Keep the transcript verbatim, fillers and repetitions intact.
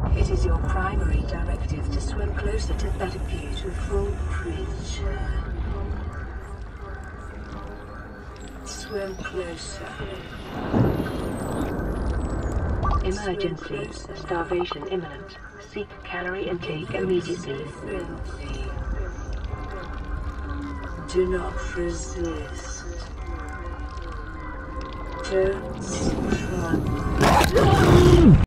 It is your primary directive to swim closer to that beautiful creature. Swim closer. Emergency. Starvation imminent. Seek calorie intake immediately. Do not resist. Don't try.